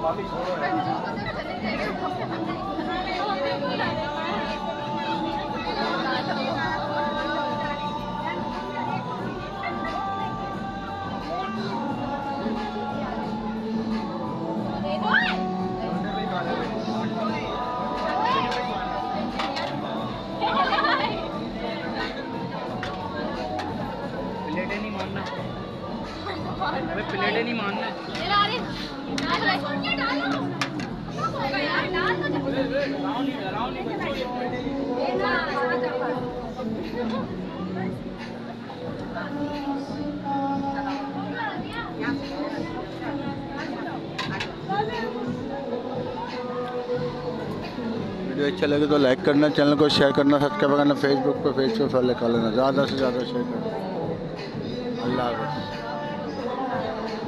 प्लेटें नहीं मानना, प्लेटें नहीं मानना। वीडियो अच्छा लगे तो लाइक करना, चैनल को शेयर करना, सब्सक्राइब करना, फेसबुक पे पेज को फॉलो कर लेना, ज़्यादा से ज़्यादा शेयर करना। अल्लाह हाफ़िज़।